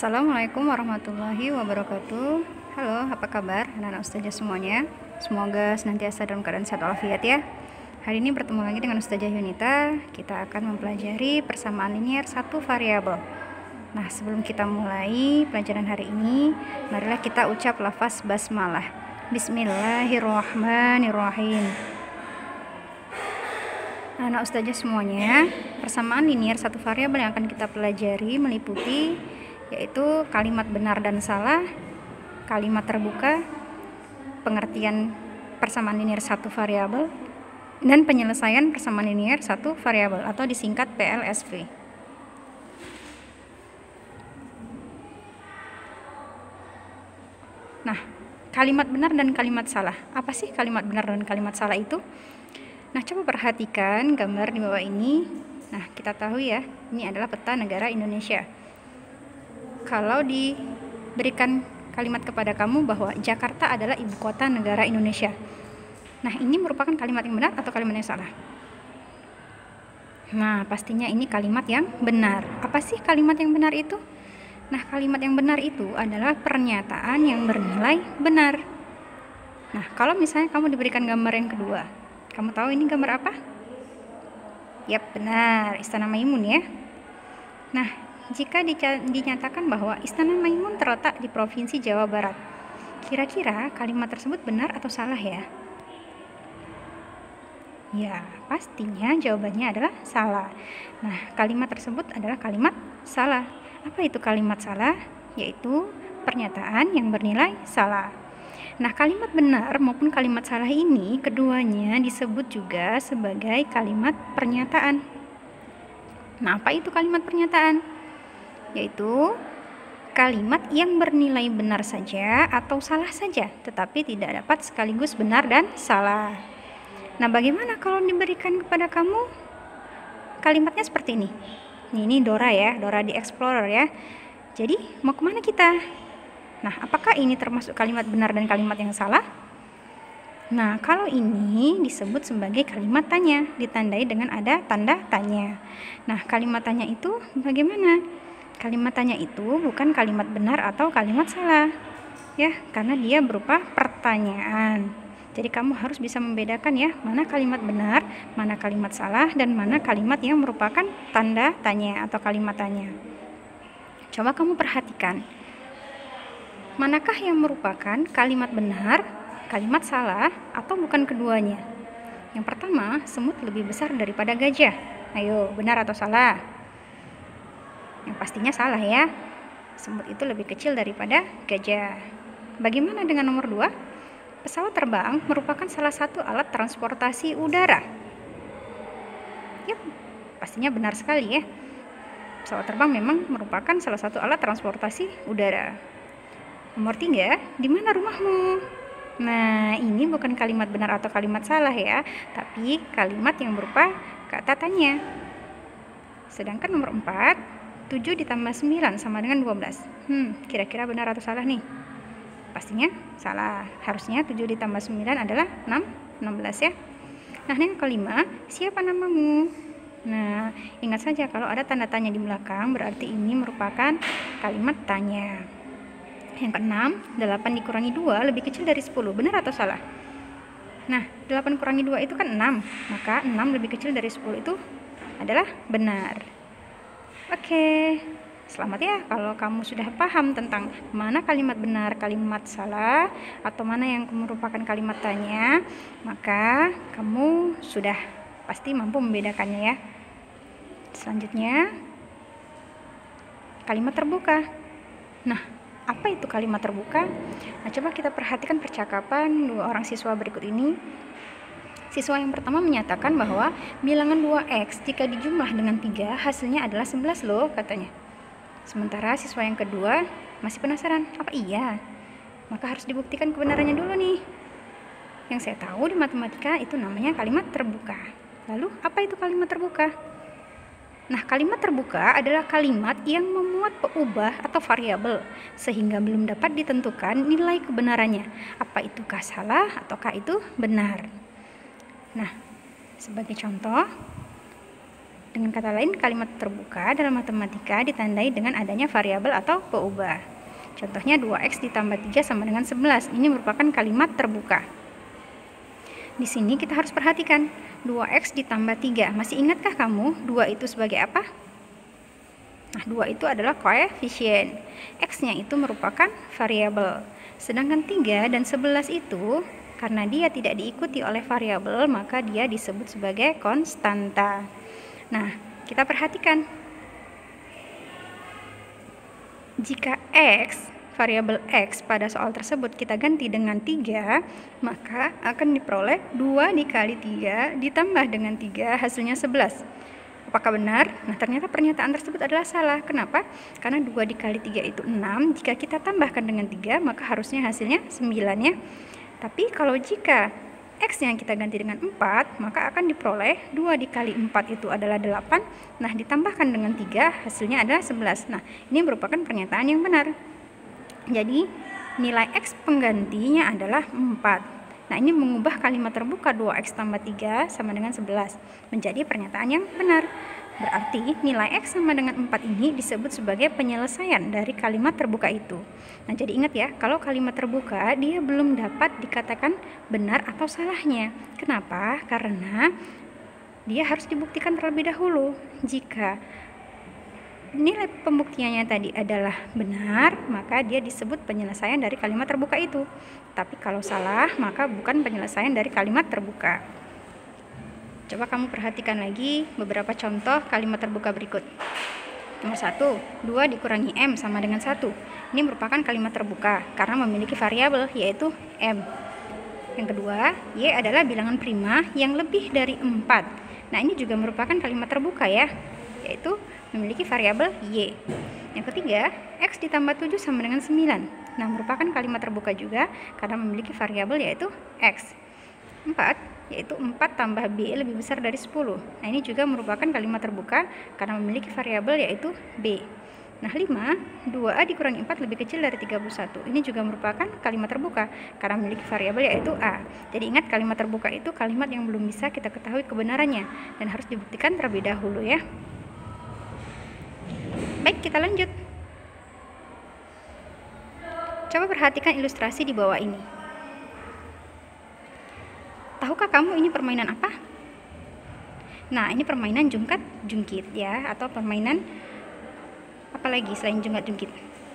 Assalamualaikum warahmatullahi wabarakatuh. Halo, apa kabar anak-anak ustazah semuanya? Semoga senantiasa dalam keadaan sehat walafiat ya. Hari ini bertemu lagi dengan Ustazah Yunita. Kita akan mempelajari persamaan linier satu variabel. Nah, sebelum kita mulai pelajaran hari ini, marilah kita ucap lafaz basmalah. Bismillahirrahmanirrahim. Anak ustazah semuanya, persamaan linier satu variabel yang akan kita pelajari meliputi yaitu kalimat benar dan salah, kalimat terbuka, pengertian persamaan linier satu variabel, dan penyelesaian persamaan linier satu variabel atau disingkat PLSV. Nah, kalimat benar dan kalimat salah. Apa sih kalimat benar dan kalimat salah itu? Nah, coba perhatikan gambar di bawah ini. Nah, kita tahu ya, ini adalah peta negara Indonesia. Kalau diberikan kalimat kepada kamu bahwa Jakarta adalah ibu kota negara Indonesia. Nah, ini merupakan kalimat yang benar atau kalimat yang salah? Nah, pastinya ini kalimat yang benar. Apa sih kalimat yang benar itu? Nah, kalimat yang benar itu adalah pernyataan yang bernilai benar. Nah, kalau misalnya kamu diberikan gambar yang kedua, kamu tahu ini gambar apa? Yap, benar, Istana Maimun ya. Nah, jika dinyatakan bahwa Istana Maimun terletak di Provinsi Jawa Barat, kira-kira kalimat tersebut benar atau salah ya? Ya, pastinya jawabannya adalah salah. Nah, kalimat tersebut adalah kalimat salah. Apa itu kalimat salah? Yaitu pernyataan yang bernilai salah. Nah, kalimat benar maupun kalimat salah ini keduanya disebut juga sebagai kalimat pernyataan. Nah, apa itu kalimat pernyataan? Yaitu kalimat yang bernilai benar saja atau salah saja, tetapi tidak dapat sekaligus benar dan salah. Nah, bagaimana kalau diberikan kepada kamu kalimatnya seperti ini? Ini Dora ya, Dora di Explorer ya. Jadi, mau kemana kita? Nah, apakah ini termasuk kalimat benar dan kalimat yang salah? Nah, kalau ini disebut sebagai kalimat tanya, ditandai dengan ada tanda tanya. Nah, kalimat tanya itu bagaimana? Kalimat tanya itu bukan kalimat benar atau kalimat salah, ya, karena dia berupa pertanyaan. Jadi kamu harus bisa membedakan ya, mana kalimat benar, mana kalimat salah, dan mana kalimat yang merupakan tanda tanya atau kalimat tanya. Coba kamu perhatikan. Manakah yang merupakan kalimat benar, kalimat salah, atau bukan keduanya? Yang pertama, semut lebih besar daripada gajah. Ayo, benar atau salah? Yang pastinya salah ya. Semut itu lebih kecil daripada gajah. Bagaimana dengan nomor 2? Pesawat terbang merupakan salah satu alat transportasi udara. Yap, pastinya benar sekali ya. Pesawat terbang memang merupakan salah satu alat transportasi udara. Nomor 3, di mana rumahmu? Nah, ini bukan kalimat benar atau kalimat salah ya, tapi kalimat yang berupa kata tanya. Sedangkan nomor 4, 7 ditambah 9 sama dengan 12. Kira-kira benar atau salah nih? Pastinya salah. Harusnya 7 ditambah 9 adalah 16 ya. Nah, yang kelima, siapa namamu? Nah, ingat saja kalau ada tanda tanya di belakang berarti ini merupakan kalimat tanya. Yang keenam, 8 dikurangi 2 lebih kecil dari 10. Benar atau salah? Nah, 8 kurangi 2 itu kan 6. Maka 6 lebih kecil dari 10 itu adalah benar. Oke. Selamat ya kalau kamu sudah paham tentang mana kalimat benar, kalimat salah, atau mana yang merupakan kalimat tanya, maka kamu sudah pasti mampu membedakannya ya. Selanjutnya, kalimat terbuka. Nah, apa itu kalimat terbuka? Nah, coba kita perhatikan percakapan dua orang siswa berikut ini. Siswa yang pertama menyatakan bahwa bilangan 2x jika dijumlah dengan 3 hasilnya adalah 11 loh katanya. Sementara siswa yang kedua masih penasaran, apa iya? Maka harus dibuktikan kebenarannya dulu nih. Yang saya tahu di matematika itu namanya kalimat terbuka. Lalu apa itu kalimat terbuka? Nah, kalimat terbuka adalah kalimat yang memuat peubah atau variabel sehingga belum dapat ditentukan nilai kebenarannya. Apa itukah salah ataukah itu benar? Nah, sebagai contoh, Dengan kata lain, kalimat terbuka dalam matematika ditandai dengan adanya variabel atau peubah. Contohnya 2x ditambah 3 sama dengan 11. Ini merupakan kalimat terbuka. Di sini kita harus perhatikan 2x ditambah 3. Masih ingatkah kamu 2 itu sebagai apa? Nah, 2 itu adalah koefisien. X-nya itu merupakan variabel. Sedangkan 3 dan 11 itu karena dia tidak diikuti oleh variabel, maka dia disebut sebagai konstanta. Nah, kita perhatikan. Jika X, variabel X pada soal tersebut kita ganti dengan 3, maka akan diperoleh 2 dikali 3 ditambah dengan 3 hasilnya 11. Apakah benar? Nah, ternyata pernyataan tersebut adalah salah. Kenapa? Karena 2 dikali 3 itu 6. Jika kita tambahkan dengan 3, maka harusnya hasilnya 9 ya. Tapi kalau jika X yang kita ganti dengan 4, maka akan diperoleh 2 dikali 4 itu adalah 8. Nah, ditambahkan dengan 3, hasilnya adalah 11. Nah, ini merupakan pernyataan yang benar. Jadi, nilai X penggantinya adalah 4. Nah, ini mengubah kalimat terbuka 2x tambah 3 sama dengan 11 menjadi pernyataan yang benar. Berarti nilai X sama dengan 4 ini disebut sebagai penyelesaian dari kalimat terbuka itu. Nah, jadi ingat ya, kalau kalimat terbuka dia belum dapat dikatakan benar atau salahnya. Kenapa? Karena dia harus dibuktikan terlebih dahulu. Jika nilai pembuktiannya tadi adalah benar, maka dia disebut penyelesaian dari kalimat terbuka itu. Tapi kalau salah, maka bukan penyelesaian dari kalimat terbuka. Coba kamu perhatikan lagi beberapa contoh kalimat terbuka berikut. Nomor 1, 2 dikurangi M sama dengan 1. Ini merupakan kalimat terbuka karena memiliki variabel yaitu M. Yang kedua, Y adalah bilangan prima yang lebih dari 4. Nah, ini juga merupakan kalimat terbuka ya, yaitu memiliki variabel Y. Yang ketiga, X ditambah 7 sama dengan 9. Nah, merupakan kalimat terbuka juga karena memiliki variabel yaitu X. 4, yaitu 4 tambah B lebih besar dari 10. Nah, ini juga merupakan kalimat terbuka karena memiliki variabel yaitu B. Nah, 5, 2A dikurangi 4 lebih kecil dari 31. Ini juga merupakan kalimat terbuka karena memiliki variabel yaitu A. Jadi ingat, kalimat terbuka itu kalimat yang belum bisa kita ketahui kebenarannya dan harus dibuktikan terlebih dahulu ya. Baik, kita lanjut. Coba perhatikan ilustrasi di bawah ini. Tahukah kamu ini permainan apa? Nah, ini permainan jungkat-jungkit ya, atau permainan apa lagi selain jungkat-jungkit?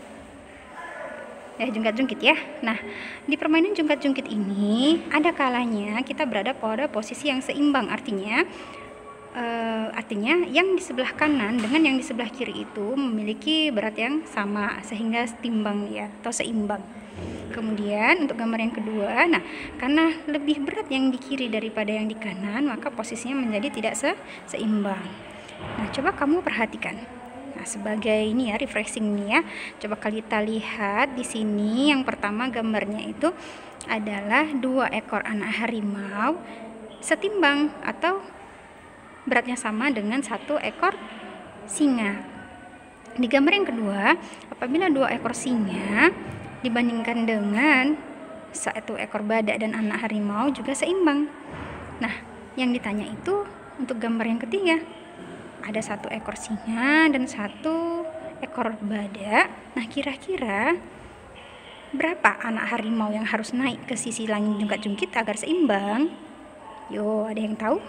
Ya, jungkat-jungkit ya. Nah, di permainan jungkat-jungkit ini ada kalanya kita berada pada posisi yang seimbang, artinya yang di sebelah kanan dengan yang di sebelah kiri itu memiliki berat yang sama sehingga setimbang ya, atau seimbang. Kemudian untuk gambar yang kedua, nah karena lebih berat yang di kiri daripada yang di kanan, maka posisinya menjadi tidak seimbang. Nah, coba kamu perhatikan. Nah, sebagai ini ya, refreshing nih ya. Coba kita lihat di sini, yang pertama gambarnya itu adalah 2 ekor anak harimau setimbang atau beratnya sama dengan 1 ekor singa. Di gambar yang kedua, apabila 2 ekor singa dibandingkan dengan 1 ekor badak dan anak harimau juga seimbang. Nah, yang ditanya itu untuk gambar yang ketiga, ada 1 ekor singa dan 1 ekor badak. Nah, kira-kira berapa anak harimau yang harus naik ke sisi langit jungkat-jungkit agar seimbang? Yo, ada yang tahu?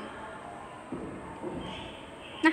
Nah,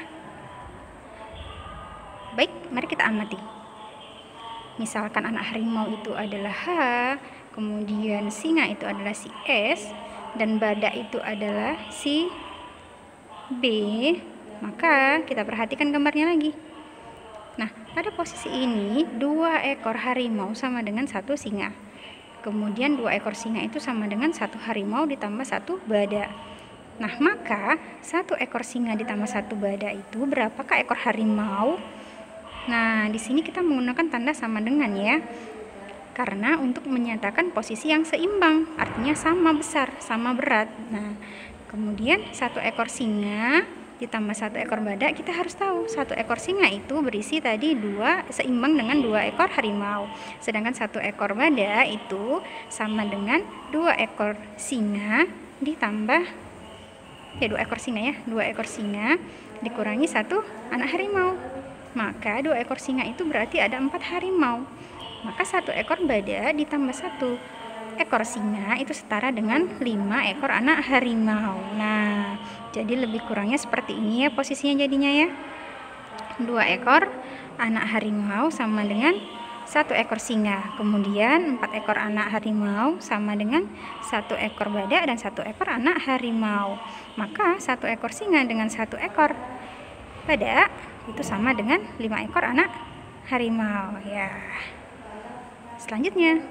baik, mari kita amati. Misalkan anak harimau itu adalah H, kemudian singa itu adalah si S, dan badak itu adalah si B, maka kita perhatikan gambarnya lagi. Nah, pada posisi ini 2 ekor harimau sama dengan 1 singa. Kemudian 2 ekor singa itu sama dengan 1 harimau ditambah 1 badak. Nah, maka 1 ekor singa ditambah 1 badak itu berapakah ekor harimau? Nah, di sini kita menggunakan tanda sama dengan ya. Karena untuk menyatakan posisi yang seimbang, artinya sama besar, sama berat. Nah, kemudian 1 ekor singa ditambah 1 ekor badak, kita harus tahu 1 ekor singa itu berisi tadi seimbang dengan 2 ekor harimau. Sedangkan 1 ekor badak itu sama dengan 2 ekor singa ditambah 2 ekor singa ya, 2 ekor singa dikurangi 1 anak harimau. Maka 2 ekor singa itu berarti ada 4 harimau. Maka 1 ekor badak ditambah 1 ekor singa itu setara dengan 5 ekor anak harimau. Nah, jadi lebih kurangnya seperti ini ya posisinya jadinya ya. 2 ekor anak harimau sama dengan 1 ekor singa. Kemudian 4 ekor anak harimau sama dengan 1 ekor badak dan 1 ekor anak harimau. Maka 1 ekor singa dengan 1 ekor badak itu sama dengan 5 ekor anak harimau ya. Selanjutnya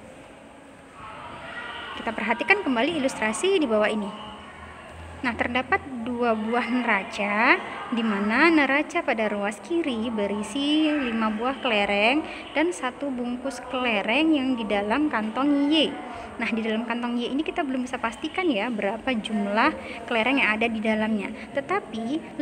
kita perhatikan kembali ilustrasi di bawah ini. Nah, terdapat 2 buah neraca, di mana neraca pada ruas kiri berisi 5 buah kelereng dan 1 bungkus kelereng yang di dalam kantong Y. Nah, di dalam kantong Y ini kita belum bisa pastikan ya berapa jumlah kelereng yang ada di dalamnya. Tetapi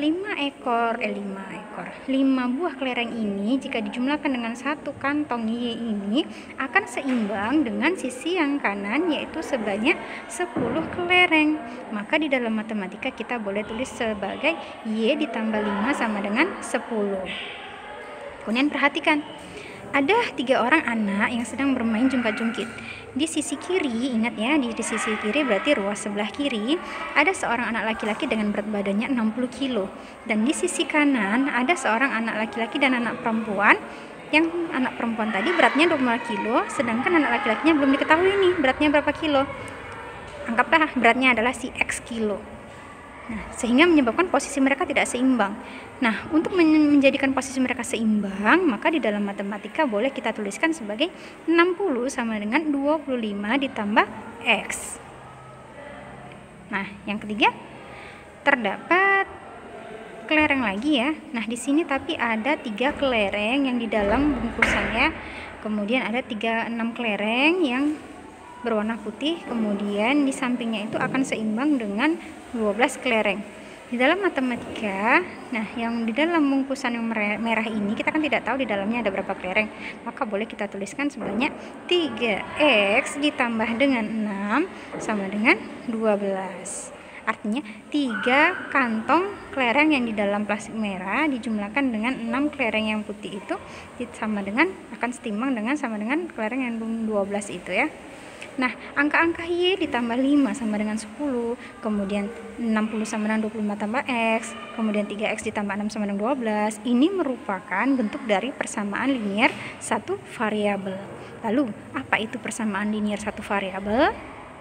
5 buah kelereng ini jika dijumlahkan dengan 1 kantong Y ini akan seimbang dengan sisi yang kanan, yaitu sebanyak 10 kelereng. Maka di dalam matematika kita boleh tulis sebagai Y ditambah 5 sama dengan 10. Kemudian perhatikan, ada 3 orang anak yang sedang bermain jungkat-jungkit. Di sisi kiri, ingat ya, di sisi kiri berarti ruas sebelah kiri, ada seorang anak laki-laki dengan berat badannya 60 kilo. Dan di sisi kanan ada seorang anak laki-laki dan anak perempuan, yang anak perempuan tadi beratnya 20 kilo, sedangkan anak laki-lakinya belum diketahui nih beratnya berapa kilo. Anggaplah beratnya adalah si X kilo. Nah, sehingga menyebabkan posisi mereka tidak seimbang. Nah, untuk menjadikan posisi mereka seimbang, maka di dalam matematika boleh kita tuliskan sebagai 60 sama dengan 25 ditambah X. Nah, yang ketiga, terdapat kelereng lagi ya. Nah, di sini tapi ada 3 kelereng yang di dalam bungkusannya. Kemudian ada 6 kelereng yang berwarna putih, kemudian di sampingnya itu akan seimbang dengan 12 kelereng. Di dalam matematika, nah yang di dalam bungkusan yang merah ini kita kan tidak tahu di dalamnya ada berapa kelereng, maka boleh kita tuliskan sebanyak 3X ditambah dengan 6 sama dengan 12. Artinya 3 kantong kelereng yang di dalam plastik merah dijumlahkan dengan 6 kelereng yang putih itu sama dengan akan setimbang dengan sama dengan kelereng yang 12 itu ya. Nah, angka-angka Y ditambah 5 sama dengan 10, kemudian 60 sama dengan 25 tambah X, kemudian 3X ditambah 6 sama dengan 12. Ini merupakan bentuk dari persamaan linier satu variabel. Lalu, apa itu persamaan linier satu variabel?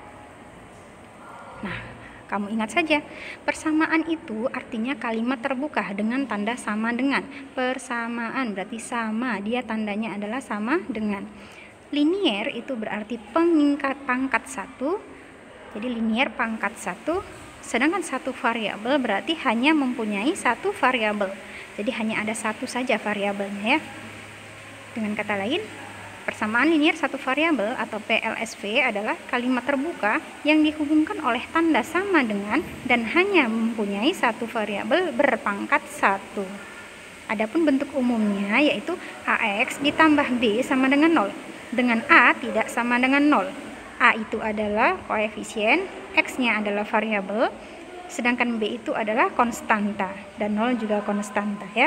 Nah, kamu ingat saja, persamaan itu artinya kalimat terbuka dengan tanda sama dengan. Persamaan berarti sama, dia tandanya adalah sama dengan. Linier itu berarti pangkat 1. Jadi linier pangkat 1. Sedangkan satu variabel berarti hanya mempunyai 1 variabel. Jadi hanya ada 1 saja variabelnya ya. Dengan kata lain, persamaan linier satu variabel atau PLSV adalah kalimat terbuka yang dihubungkan oleh tanda sama dengan dan hanya mempunyai 1 variabel berpangkat 1. Adapun bentuk umumnya yaitu AX ditambah B sama dengan 0. Dengan A tidak sama dengan 0. A itu adalah koefisien, X-nya adalah variabel, sedangkan B itu adalah konstanta, dan 0 juga konstanta ya.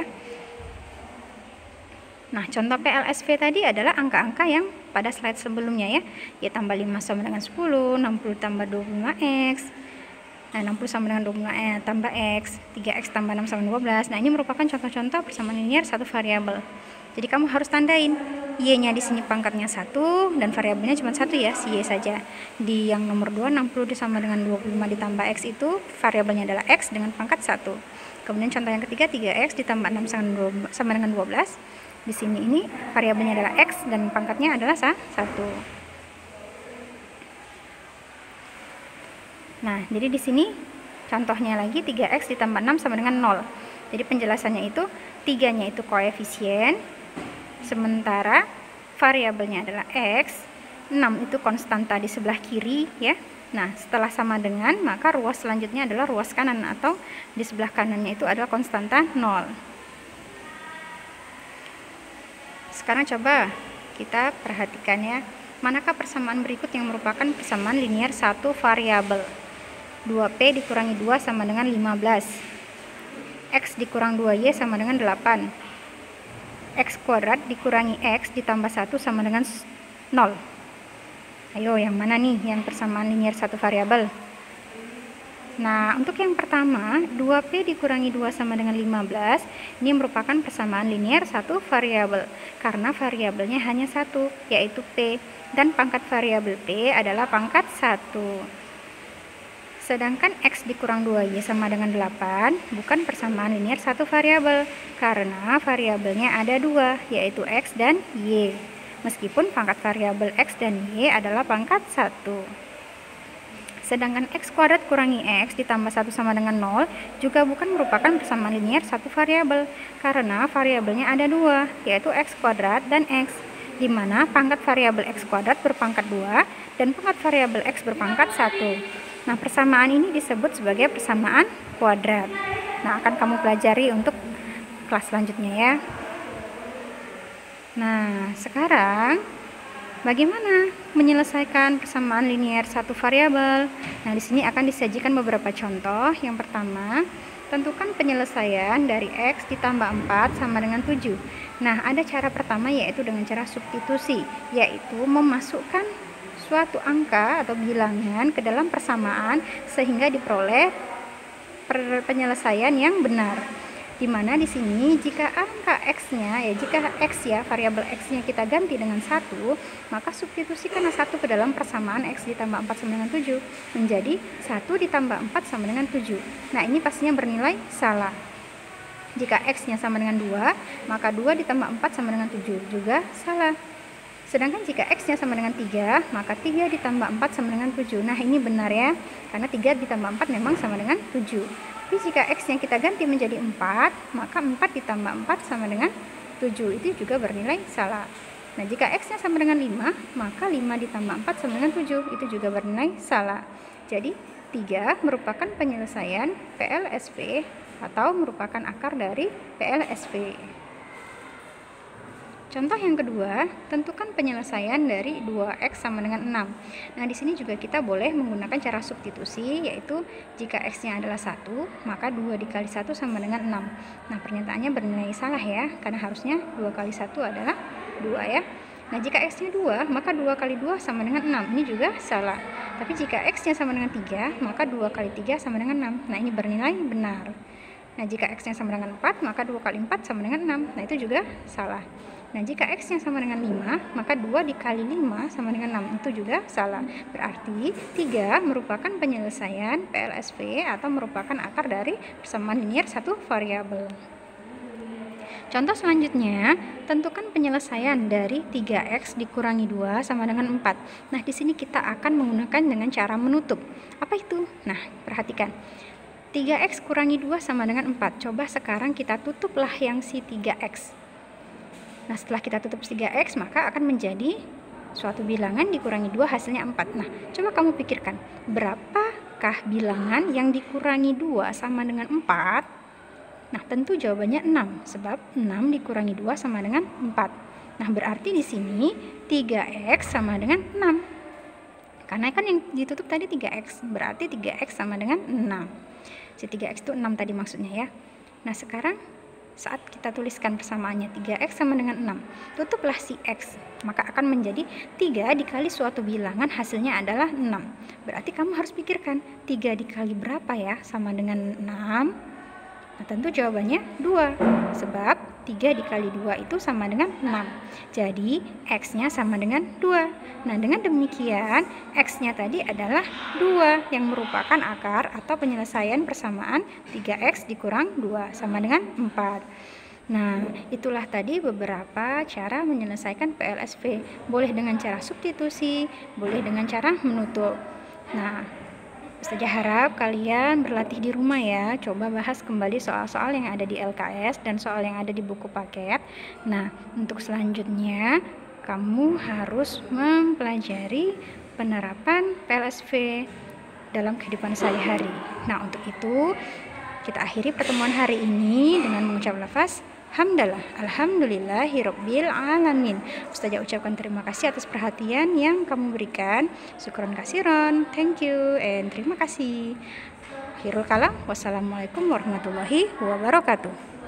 Nah, contoh PLSV tadi adalah angka-angka yang pada slide sebelumnya ya. Y tambah 5 sama dengan 10, 60 tambah 25X. Nah, 60 sama dengan 25 tambah X, 3X tambah 6 sama 12. Nah, ini merupakan contoh-contoh persamaan linier satu variabel. Jadi kamu harus tandain Y-nya di sini pangkatnya 1 dan variabelnya cuma 1 ya, si Y saja. Di yang nomor 2, 60 sama dengan 25 ditambah X itu variabelnya adalah X dengan pangkat 1. Kemudian contoh yang ketiga, 3X ditambah 6 sama dengan 12. Di sini ini variabelnya adalah X dan pangkatnya adalah 1. Nah, jadi di sini contohnya lagi 3X ditambah 6 sama dengan 0. Jadi penjelasannya itu 3-nya itu koefisien, sementara variabelnya adalah X, 6 itu konstanta di sebelah kiri ya. Nah, setelah sama dengan, maka ruas selanjutnya adalah ruas kanan atau di sebelah kanannya itu adalah konstanta 0. Sekarang coba kita perhatikan ya, manakah persamaan berikut yang merupakan persamaan linier satu variabel. 2P dikurangi 2 sama dengan 15. X dikurang 2Y sama dengan 8. X kuadrat dikurangi X ditambah 1 sama dengan 0. Ayo, yang mana nih yang persamaan linier satu variabel? Nah, untuk yang pertama, 2P dikurangi 2 sama dengan 15, ini merupakan persamaan linier satu variabel, karena variabelnya hanya satu, yaitu P, dan pangkat variabel P adalah pangkat 1. Sedangkan X dikurang 2Y sama dengan 8, bukan persamaan linier satu variabel, karena variabelnya ada dua, yaitu X dan Y, meskipun pangkat variabel X dan Y adalah pangkat 1. Sedangkan X kuadrat kurangi X ditambah 1 sama dengan 0 juga bukan merupakan persamaan linier satu variabel, karena variabelnya ada dua, yaitu X kuadrat dan X, di mana pangkat variabel X kuadrat berpangkat 2 dan pangkat variabel X berpangkat 1. Nah, persamaan ini disebut sebagai persamaan kuadrat. Nah, akan kamu pelajari untuk kelas selanjutnya ya. Nah, sekarang bagaimana menyelesaikan persamaan linier satu variabel? Nah, di sini akan disajikan beberapa contoh. Yang pertama, tentukan penyelesaian dari X ditambah 4 sama dengan 7. Nah, ada cara pertama yaitu dengan cara substitusi, yaitu memasukkan suatu angka atau bilangan ke dalam persamaan sehingga diperoleh penyelesaian yang benar. Dimana di sini jika angka X-nya jika X variabel X-nya kita ganti dengan 1, maka substitusikan 1 ke dalam persamaan X ditambah 4 sama dengan 7 menjadi 1 ditambah 4 sama dengan 7. Nah, ini pastinya bernilai salah. Jika X-nya sama dengan 2, maka 2 ditambah 4 sama dengan 7 juga salah. Sedangkan jika X-nya sama dengan 3, maka 3 ditambah 4 sama dengan 7. Nah, ini benar ya, karena 3 ditambah 4 memang sama dengan 7. Tapi jika X-nya kita ganti menjadi 4, maka 4 ditambah 4 sama dengan 7. Itu juga bernilai salah. Nah, jika X-nya sama dengan 5, maka 5 ditambah 4 sama dengan 7. Itu juga bernilai salah. Jadi, 3 merupakan penyelesaian PLSP atau merupakan akar dari PLSP. Contoh yang kedua, tentukan penyelesaian dari 2X sama dengan 6. Nah, di sini juga kita boleh menggunakan cara substitusi, yaitu jika X-nya adalah 1, maka 2 dikali 1 sama dengan 6. Nah, pernyataannya bernilai salah ya, karena harusnya 2 kali 1 adalah 2 ya. Nah, jika X-nya 2, maka 2 kali 2 sama dengan 6. Ini juga salah. Tapi jika X-nya sama dengan 3, maka 2 kali 3 sama dengan 6. Nah, ini bernilai benar. Nah, jika X-nya sama dengan 4, maka 2 kali 4 sama dengan 6. Nah, itu juga salah. Nah, jika X-nya sama dengan 5, maka 2 dikali 5 sama dengan 6. Itu juga salah. Berarti 3 merupakan penyelesaian PLSP atau merupakan akar dari persamaan linier satu variabel. Contoh selanjutnya, tentukan penyelesaian dari 3X dikurangi 2 sama dengan 4. Nah, di sini kita akan menggunakan dengan cara menutup. Apa itu? Nah, perhatikan. 3X kurangi 2 sama dengan 4. Coba sekarang kita tutuplah yang si 3X. Nah, setelah kita tutup 3X, maka akan menjadi suatu bilangan dikurangi 2 hasilnya 4. Nah, coba kamu pikirkan, berapakah bilangan yang dikurangi 2 sama dengan 4? Nah, tentu jawabannya 6, sebab 6 dikurangi 2 sama dengan 4. Nah, berarti di sini 3X sama dengan 6. Karena kan yang ditutup tadi 3X, berarti 3X sama dengan 6. Si 3X itu 6 tadi maksudnya ya. Nah, sekarang saat kita tuliskan persamaannya 3X sama dengan 6, tutuplah si X, maka akan menjadi 3 dikali suatu bilangan hasilnya adalah 6. Berarti kamu harus pikirkan 3 dikali berapa ya sama dengan 6. Nah, tentu jawabannya 2, sebab 3 dikali 2 itu sama dengan 6. Jadi, X-nya sama dengan 2. Nah, dengan demikian, X-nya tadi adalah 2 yang merupakan akar atau penyelesaian persamaan 3X dikurang 2 sama dengan 4. Nah, itulah tadi beberapa cara menyelesaikan PLSP. Boleh dengan cara substitusi, boleh dengan cara menutup. Nah, saja harap kalian berlatih di rumah ya. Coba bahas kembali soal-soal yang ada di LKS dan soal yang ada di buku paket. Nah, untuk selanjutnya kamu harus mempelajari penerapan PLSP dalam kehidupan sehari-hari. Nah, untuk itu kita akhiri pertemuan hari ini dengan mengucap lafaz hamdalah, alhamdulillahirabbil alamin. Ustazah ucapkan terima kasih atas perhatian yang kamu berikan. Syukron kasiron, thank you, and terima kasih. Akhirul kalam, wassalamualaikum warahmatullahi wabarakatuh.